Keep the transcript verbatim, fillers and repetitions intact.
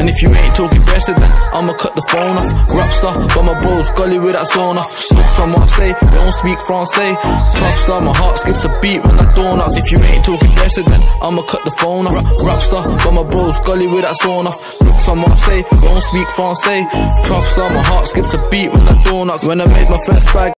And if you ain't talking better, then I'ma cut the phone off. Rapstar, but my bros gully with that sauna. Look from Marseille, they don't speak Francais. Trapstar, my heart skips a beat when I don't knock. If you ain't talking better, then I'ma cut the phone off. Rapstar, but my bros gully with that sauna. Look from Marseille, they don't speak Francais. Trapstar, my heart skips a beat when I don't knock. When I made my first bag